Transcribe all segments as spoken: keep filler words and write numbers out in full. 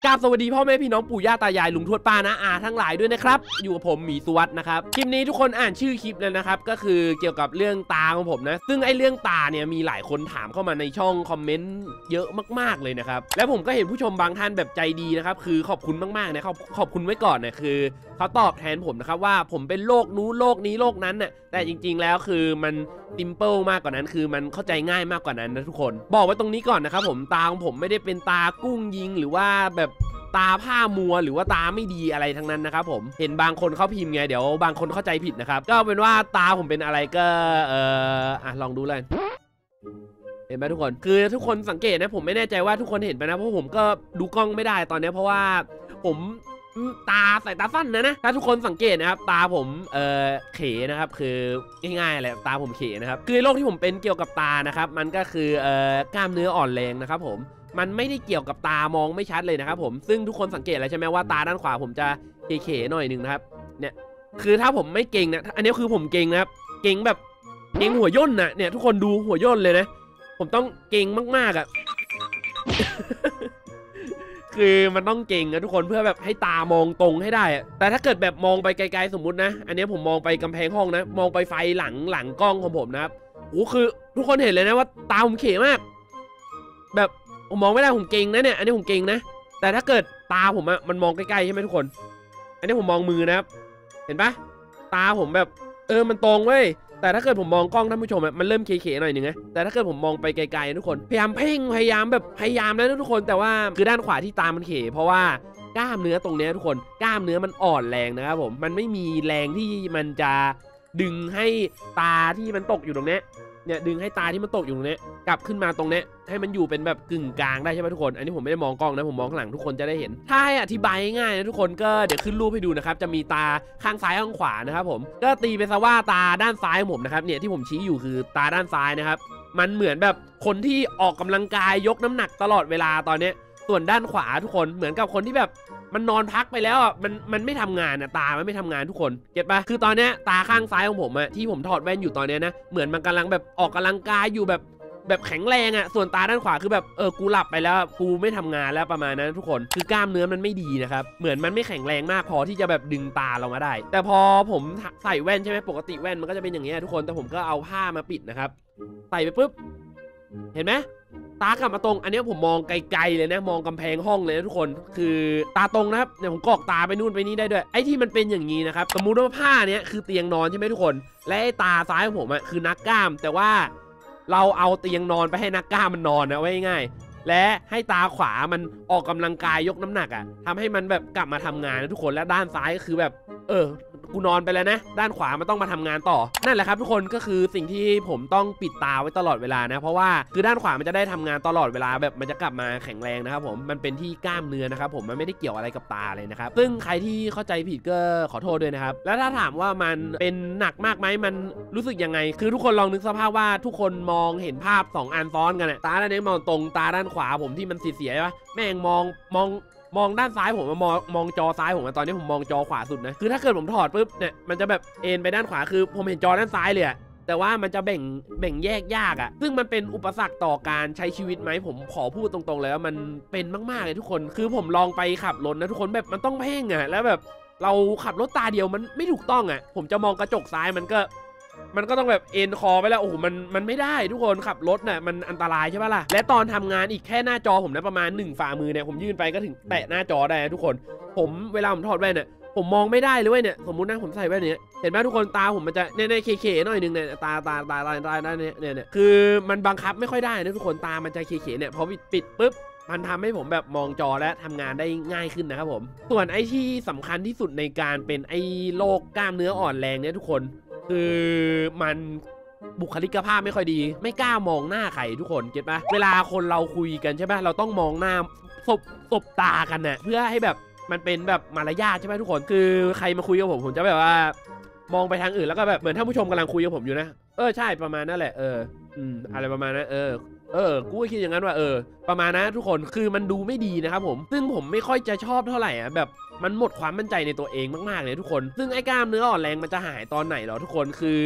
กราบสวัสดีพ่อแม่พี่น้องปู่ย่าตายายลุงทวดป้านะอาทั้งหลายด้วยนะครับอยู่กับผมหมีสุวัสด์นะครับคลิปนี้ทุกคนอ่านชื่อคลิปเลยนะครับก็คือเกี่ยวกับเรื่องตาของผมนะซึ่งไอ้เรื่องตาเนี่ยมีหลายคนถามเข้ามาในช่องคอมเมนต์เยอะมากๆเลยนะครับแล้วผมก็เห็นผู้ชมบางท่านแบบใจดีนะครับคือขอบคุณมากๆนะขอบขอบคุณไว้ก่อนนะคือเขาตอบแทนผมนะครับว่าผมเป็นโรคนู้นโรคนี้โรคนั้นน่ะแต่จริงๆแล้วคือมันซิมเปิลมากกว่านั้นคือมันเข้าใจง่ายมากกว่านั้นนะทุกคนบอกไว้ตรงนี้ก่อนนะครับผมตาของผมไม่ได้เป็นตากุ้งยิงหรือว่าแบบตาผ้ามัวหรือว่าตาไม่ดีอะไรทั้งนั้นนะครับผมเห็นบางคนเขาพิมพ์ไงเดี๋ยวบางคนเข้าใจผิดนะครับก็เป็นว่าตาผมเป็นอะไรก็เอออ่ะลองดูเลยเห็นไหมทุกคนคือทุกคนสังเกตนะผมไม่แน่ใจว่าทุกคนเห็นไหมนะเพราะผมก็ดูกล้องไม่ได้ตอนนี้เพราะว่าผมตาสายตาสั้นนะนะถ้าทุกคนสังเกตนะครับตาผมเออเขนะครับคือง่ายๆแหละตาผมเขนะครับคือโรคที่ผมเป็นเกี่ยวกับตานะครับมันก็คือเออกล้ามเนื้ออ่อนแรงนะครับผมมันไม่ได้เกี่ยวกับตามองไม่ชัดเลยนะครับผมซึ่งทุกคนสังเกตแล้วใช่ไหมว่าตาด้านขวาผมจะเขๆหน่อยหนึ่งนะครับเนี่ยคือถ้าผมไม่เก่งนะอันนี้คือผมเก่งนะครับเก่งแบบเก่งหัวย่นนะเนี่ยทุกคนดูหัวย่นเลยนะผมต้องเก่งมากๆอ่ะ คือมันต้องเก่งนะทุกคนเพื่อแบบให้ตามองตรงให้ได้อะแต่ถ้าเกิดแบบมองไปไกลๆสมมุตินะอันนี้ผมมองไปกำแพงห้องนะมองไปไฟหลังหลังกล้องของผมนะครับโอ้คือทุกคนเห็นเลยนะว่าตาผมเขมากแบบผมมองไม่ได้ผมเก่งนะเนี่ยอันนี้ผมเก่งนะแต่ถ้าเกิดตาผมอะมันมองใกล้ๆใช่ไหมทุกคนอันนี้ผมมองมือนะครับเห็นปะตาผมแบบเออมันตรงเว้ยแต่ถ้าเกิดผมมองกล้องท่านผู้ชมมันเริ่มเคๆหน่อยนึงนะแต่ถ้าเกิดผมมองไปไกลๆทุกคนพยายามเพ่งพยายามแบบพยายามนะทุกคนแต่ว่าคือด้านขวาที่ตามันเขเพราะว่ากล้ามเนื้อตรงนี้ทุกคนกล้ามเนื้อมันอ่อนแรงนะครับผมมันไม่มีแรงที่มันจะดึงให้ตาที่มันตกอยู่ตรงนี้เนี่ยดึงให้ตาที่มันตกอยู่ตรงนี้กลับขึ้นมาตรงนี้ให้มันอยู่เป็นแบบกึ่งกลางได้ใช่ไหมทุกคนอันนี้ผมไม่ได้มองกล้องนะผมมองข้างหลังทุกคนจะได้เห็นถ้าให้อธิบายง่ายๆนะทุกคนก็เดี๋ยวขึ้นรูปให้ดูนะครับจะมีตาข้างซ้ายข้างขวานะครับผมก็ตีไปซะว่าตาด้านซ้ายของผมนะครับเนี่ยที่ผมชี้อยู่คือตาด้านซ้ายนะครับมันเหมือนแบบคนที่ออกกำลังกายยกน้ำหนักตลอดเวลาตอนนี้ส่วนด้านขวาทุกคนเหมือนกับคนที่แบบมันนอนพักไปแล้วอ่ะมันมันไม่ทำงานอ่ะตามันไม่ทำงานทุกคนเก็ตปะคือตอนเนี้ยตาข้างซ้ายของผมอ่ะที่ผมถอดแว่นอยู่ตอนเนี้ยนะเหมือนมันกำลังแบบออกกำลังกายอยู่แบบแบบแข็งแรงอ่ะส่วนตาด้านขวาคือแบบเออกูหลับไปแล้วกูไม่ทำงานแล้วประมาณนั้นทุกคนคือกล้ามเนื้อมันไม่ดีนะครับเหมือนมันไม่แข็งแรงมากพอที่จะแบบดึงตาเรามาได้แต่พอผมใส่แว่นใช่ไหมปกติแว่นมันก็จะเป็นอย่างเงี้ยทุกคนแต่ผมก็เอาผ้ามาปิดนะครับใส่ไปปุ๊บเห็นไหมตากลับมาตรงอันนี้ผมมองไกลๆเลยนะมองกำแพงห้องเลยนะทุกคนคือตาตรงนะครับเนี่ยผมกรอกตาไปนู่นไปนี่ได้ด้วยไอ้ที่มันเป็นอย่างนี้นะครับสมมุติว่าผ้าเนี้ยคือเตียงนอนใช่ไหมทุกคนและไอ้ตาซ้ายของผมอ่ะคือนักกล้ามแต่ว่าเราเอาเตียงนอนไปให้นักกล้ามมันนอนนะไว้ง่ายและให้ตาขวามันออกกำลังกายยกน้ำหนักอ่ะทำให้มันแบบกลับมาทำงานนะทุกคนและด้านซ้ายก็คือแบบเออกูนอนไปแล้วนะด้านขวามันต้องมาทำงานต่อนั่นแหละครับทุกคนก็คือสิ่งที่ผมต้องปิดตาไว้ตลอดเวลานะเพราะว่าคือด้านขวามันจะได้ทำงานตลอดเวลาแบบมันจะกลับมาแข็งแรงนะครับผมมันเป็นที่กล้ามเนื้อนะครับผมมันไม่ได้เกี่ยวอะไรกับตาเลยนะครับซึ่งใครที่เข้าใจผิดก็ขอโทษด้วยนะครับแล้วถ้าถามว่ามันเป็นหนักมากไหมมันรู้สึกยังไงคือทุกคนลองนึกสภาพว่าทุกคนมองเห็นภาพสองอันซ้อนกันนะตาด้านนี้มองตรงตาด้านขวาผมที่มันเสียๆใช่ปะแม่งมองมองมองด้านซ้ายผมมองมองจอซ้ายผมตอนนี้ผมมองจอขวาสุดนะคือถ้าเกิดผมถอดปุ๊บเนี่ยมันจะแบบเอ็นไปด้านขวาคือผมเห็นจอด้านซ้ายเลยอะแต่ว่ามันจะแบ่งแบ่งแยกยากอะซึ่งมันเป็นอุปสรรคต่อการใช้ชีวิตไหมผมขอพูดตรงๆเลยว่ามันเป็นมากๆเลยทุกคนคือผมลองไปขับรถนะทุกคนแบบมันต้องเพ่งอะแล้วแบบเราขับรถตาเดียวมันไม่ถูกต้องอะผมจะมองกระจกซ้ายมันก็มันก็ต้องแบบเอ็นคอไปแล้วโอ้โหมันมันไม่ได้ทุกคนขับรถน่ะมันอันตรายใช่ปะล่ะและตอนทำงานอีกแค่หน้าจอผมนะประมาณหนึ่งฝ่ามือเนี่ยผมยื่นไปก็ถึงแตะหน้าจอได้ทุกคนผมเวลาผมถอดแว่นเนี่ยผมมองไม่ได้เลยเว้ยเนี่ยสมมุตินะผมใส่แว่นเนี้ยเห็นไหมทุกคนตาผมมันจะเน่ๆเคๆหน่อยนึงเนี่ยตาตาตาตาตาเนี่ยเนี่ยเนี่ยคือมันบังคับไม่ค่อยได้นะทุกคนตามันจะเคๆเนี่ยพอปิดปุ๊บมันทำให้ผมแบบมองจอและทำงานได้ง่ายขึ้นนะครับผมส่วนไอ้ที่สำคัญที่สุดในการเป็นไอ้โรคกล้ามเนื้ออ่อนแรงเนี่ยทุกคนคือมันบุคลิกภาพไม่ค่อยดีไม่กล้ามองหน้าใครทุกคนเก็ตปะเวลาคนเราคุยกันใช่ไหมเราต้องมองหน้าสบสบตากันน่ะเพื่อให้แบบมันเป็นแบบมารยาทใช่ไหมทุกคนคือใครมาคุยกับผมผมจะแบบว่ามองไปทางอื่นแล้วก็แบบเหมือนท่านผู้ชมกำลังคุยกับผมอยู่นะเออใช่ประมาณนั่นแหละเอออืมอะไรประมาณนั้นเออเออกูก็คิดอย่างนั้นว่าเออประมาณนั้นทุกคนคือมันดูไม่ดีนะครับผมซึ่งผมไม่ค่อยจะชอบเท่าไหร่อ่ะแบบมันหมดความมั่นใจในตัวเองมากๆเลยทุกคนซึ่งไอ้กล้ามเนื้ออ่อนแรงมันจะหายตอนไหนหรอทุกคนคือ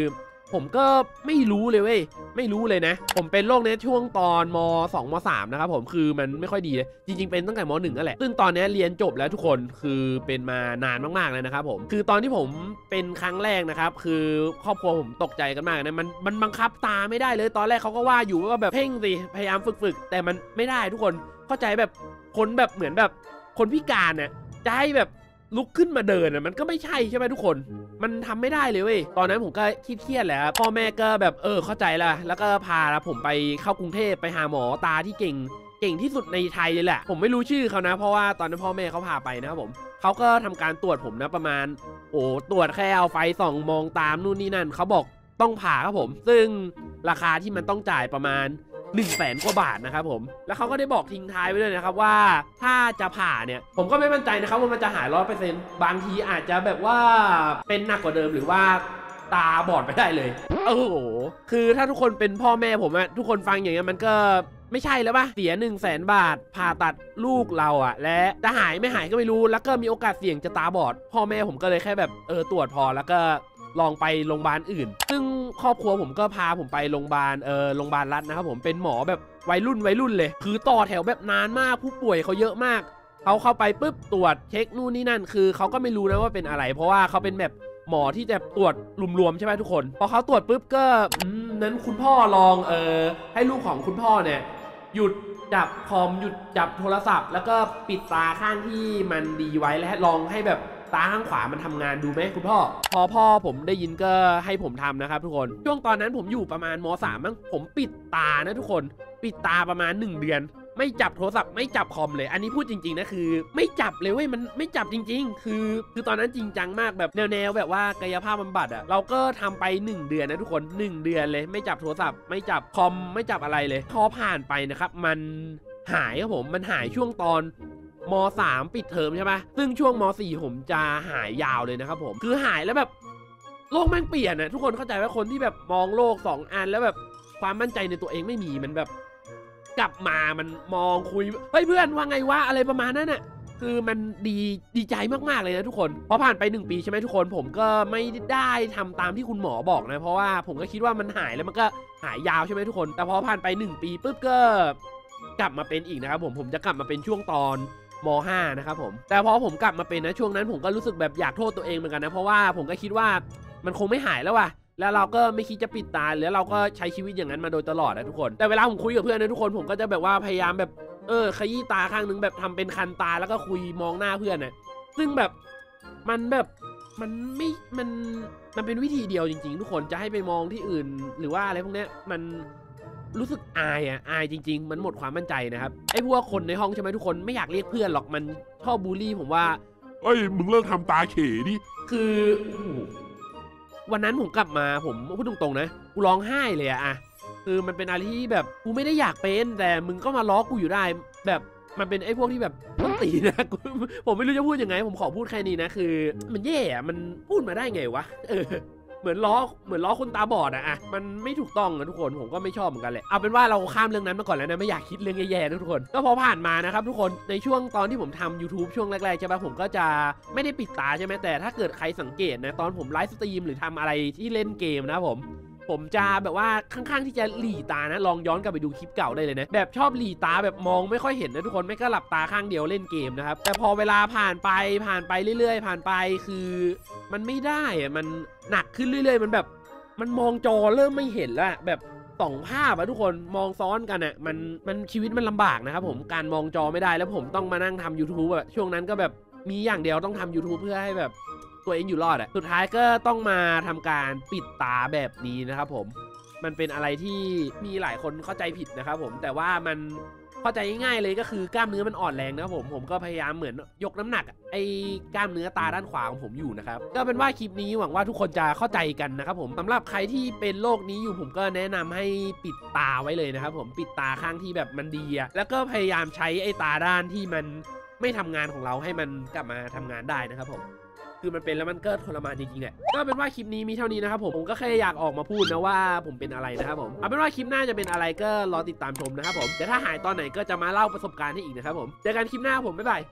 ผมก็ไม่รู้เลยเว้ยไม่รู้เลยนะผมเป็นโรคนี้ช่วงตอนมสองมสามนะครับผมคือมันไม่ค่อยดีเลยจริงๆเป็นตั้งแต่มหนึ่งนั่นแหละซึ่งตอนนี้เรียนจบแล้วทุกคนคือเป็นมานานมากๆเลยนะครับผมคือตอนที่ผมเป็นครั้งแรกนะครับคือครอบครัวผมตกใจกันมากนะมันมันบังคับตาไม่ได้เลยตอนแรกเขาก็ว่าอยู่ว่าแบบเพ่งสิพยายามฝึกๆแต่มันไม่ได้ทุกคนเข้าใจแบบคนแบบเหมือนแบบคนพิการเนี่ยจะให้แบบลุกขึ้นมาเดินอ่ะมันก็ไม่ใช่ใช่ไหมทุกคนมันทำไม่ได้เลยเว้ยตอนนั้นผมก็เครียดๆแหละพ่อแม่ก็แบบเออเข้าใจละแล้วก็พาผมไปเข้ากรุงเทพไปหาหมอตาที่เก่งเก่งที่สุดในไทยเลยแหละผมไม่รู้ชื่อเขานะเพราะว่าตอนนั้นพ่อแม่เขาพาไปนะครับผมเขาก็ทำการตรวจผมนะประมาณโอ้ตรวจแค่เอาไฟส่องมองตามนู่นนี่นั่นเขาบอกต้องผ่าครับผมซึ่งราคาที่มันต้องจ่ายประมาณหนึ่งแสนกว่าบาทนะครับผมแล้วเขาก็ได้บอกทิ้งท้ายไว้ด้วยนะครับว่าถ้าจะผ่าเนี่ยผมก็ไม่มั่นใจนะครับว่ามันจะหายร้อยเปอร์เซ็นต์บางทีอาจจะแบบว่าเป็นหนักกว่าเดิมหรือว่าตาบอดไปได้เลยโอ้โหคือถ้าทุกคนเป็นพ่อแม่ผมอะทุกคนฟังอย่างเงี้ยมันก็ไม่ใช่แล้วป่ะเสียหนึ่งแสนบาทผ่าตัดลูกเราอะและจะหายไม่หายก็ไม่รู้แล้วก็มีโอกาสเสี่ยงจะตาบอดพ่อแม่ผมก็เลยแค่แบบเออตรวจพอแล้วก็ลองไปโรงพยาบาลอื่นซึ่งครอบครัวผมก็พาผมไปโรงพยาบาลเออโรงพยาบาลรัฐนะครับผมเป็นหมอแบบวัยรุ่นวัยรุ่นเลยคือต่อแถวแบบนานมากผู้ป่วยเขาเยอะมากเขาเข้าไปปุ๊บตรวจเช็คนู่นนี่นั่นคือเขาก็ไม่รู้นะว่าเป็นอะไรเพราะว่าเขาเป็นแบบหมอที่จะตรวจรวมๆใช่ไหมทุกคนพอเขาตรวจปุ๊บก็อืมนั้นคุณพ่อลองเออให้ลูกของคุณพ่อเนี่ยหยุดจับคอมหยุดจับโทรศัพท์แล้วก็ปิดตาข้างที่มันดีไว้และลองให้แบบตาข้างขวามันทำงานดูไหมคุณพ่อพอพ่อผมได้ยินก็ให้ผมทำนะครับทุกคนช่วงตอนนั้นผมอยู่ประมาณมสามมั้งผมปิดตานะทุกคนปิดตาประมาณหนึ่งเดือนไม่จับโทรศัพท์ไม่จับคอมเลยอันนี้พูดจริงๆนะคือไม่จับเลยเว้ยมันไม่จับจริงๆคือคือตอนนั้นจริงจังมากแบบแนวๆแบบว่ากายภาพบำบัดอะเราก็ทำไปหนึ่งเดือนนะทุกคนหนึ่งเดือนเลยไม่จับโทรศัพท์ไม่จับคอมไม่จับอะไรเลยพอผ่านไปนะครับมันหายครับผมมันหายช่วงตอนมสามปิดเทอมใช่ไหมซึ่งช่วงมสี่ผมจะหายยาวเลยนะครับผมคือหายแล้วแบบโลกแม่งเปลี่ยนนะทุกคนเข้าใจว่าคนที่แบบมองโลกสองอันแล้วแบบความมั่นใจในตัวเองไม่มีมันแบบกลับมามันมองคุยเฮ้ยเพื่อนว่าไงวะอะไรประมาณนั้นน่ะคือมันดีดีใจมากๆเลยนะทุกคนพอผ่านไปหนึ่งปีใช่ไหมทุกคนผมก็ไม่ได้ทำตามที่คุณหมอบอกนะเพราะว่าผมก็คิดว่ามันหายแล้วมันก็หายยาวใช่ไหมทุกคนแต่พอผ่านไปหนึ่งปีปุ๊บก็กลับมาเป็นอีกนะครับผมผมจะกลับมาเป็นช่วงตอนมห้านะครับผมแต่พอผมกลับมาเป็นนะช่วงนั้นผมก็รู้สึกแบบอยากโทษตัวเองเหมือนกันนะเพราะว่าผมก็คิดว่ามันคงไม่หายแล้วว่ะแล้วเราก็ไม่คิดจะปิดตาแล้วเราก็ใช้ชีวิตอย่างนั้นมาโดยตลอดนะทุกคนแต่เวลาผมคุยกับเพื่อนนะทุกคนผมก็จะแบบว่าพยายามแบบเออขยี้ตาข้างนึงแบบทำเป็นคันตาแล้วก็คุยมองหน้าเพื่อนนะซึ่งแบบมันแบบมันไม่มันมันเป็นวิธีเดียวจริงๆทุกคนจะให้ไปมองที่อื่นหรือว่าอะไรพวกนี้มันรู้สึกอายอ่ะอายจริงๆมันหมดความมั่นใจนะครับไอ้พวกคนในห้องใช่ไหมทุกคนไม่อยากเรียกเพื่อนหรอกมันชอบบูลลี่ผมว่าเอ้ยมึงเลิกทำตาเขดิคือวันนั้นผมกลับมาผมพูดตรงๆนะกูร้องไห้เลยอะคือมันเป็นอะไรที่แบบกูไม่ได้อยากเป็นแต่มึงก็มาล้อกูอยู่ได้แบบมันเป็นไอ้พวกที่แบบมันตีนะ ผมไม่รู้จะพูดยังไงผมขอพูดแค่นี้นะคือมันแย่อะมันพูดมาได้ไงวะเออเหมือนล้อเหมือนล้อคนตาบอดอะอะมันไม่ถูกต้องนะทุกคนผมก็ไม่ชอบเหมือนกันแหละเอาเป็นว่าเราข้ามเรื่องนั้นมาก่อนแล้วนะไม่อยากคิดเรื่องแย่ๆนะทุกคนก็พอผ่านมานะครับทุกคนในช่วงตอนที่ผมทำ YouTube ช่วงแรกๆใช่ไหมผมก็จะไม่ได้ปิดตาใช่ไหมแต่ถ้าเกิดใครสังเกตนะตอนผมไลฟ์สตรีมหรือทำอะไรที่เล่นเกมนะผมผมจะแบบว่าข้างๆที่จะหลีตานะลองย้อนกลับไปดูคลิปเก่าได้เลยนะแบบชอบหลีตาแบบมองไม่ค่อยเห็นนะทุกคนไม่ก็หลับตาข้างเดียวเล่นเกมนะครับแต่พอเวลาผ่านไปผ่านไปเรื่อยๆผ่านไปคือมันไม่ได้อะมันหนักขึ้นเรื่อยๆมันแบบมันมองจอเริ่มไม่เห็นแล้วแบบสองภาพอะทุกคนมองซ้อนกันอะมันมันชีวิตมันลำบากนะครับผมการมองจอไม่ได้แล้วผมต้องมานั่งทำ YouTube แบบช่วงนั้นก็แบบมีอย่างเดียวต้องทำ YouTube เพื่อให้แบบตัวเองอยู่รอดอะสุดท้ายก็ต้องมาทำการปิดตาแบบนี้นะครับผมมันเป็นอะไรที่มีหลายคนเข้าใจผิดนะครับผมแต่ว่ามันเข้าใจง่ายๆเลยก็คือกล้ามเนื้อมันอ่อนแรงนะครับผมผมก็พยายามเหมือนยกน้ำหนักไอ้กล้ามเนื้อตาด้านขวาของผมอยู่นะครับก็เป็นว่าคลิปนี้หวังว่าทุกคนจะเข้าใจกันนะครับผมสำหรับใครที่เป็นโรคนี้อยู่ผมก็แนะนำให้ปิดตาไว้เลยนะครับผมปิดตาข้างที่แบบมันดีอะแล้วก็พยายามใช้ไอ้ตาด้านที่มันไม่ทำงานของเราให้มันกลับมาทำงานได้นะครับผมคือมันเป็นแล้วมันก็ทรมานจริงๆแหละก็เป็นว่าคลิปนี้มีเท่านี้นะครับผมผมก็แค่อยากออกมาพูดนะว่าผมเป็นอะไรนะครับผมเอาเป็นว่าคลิปหน้าจะเป็นอะไรก็รอติดตามชมนะครับผมแต่ถ้าหายตอนไหนก็จะมาเล่าประสบการณ์ให้อีกนะครับผมเจอกันคลิปหน้าผมบ๊ายบาย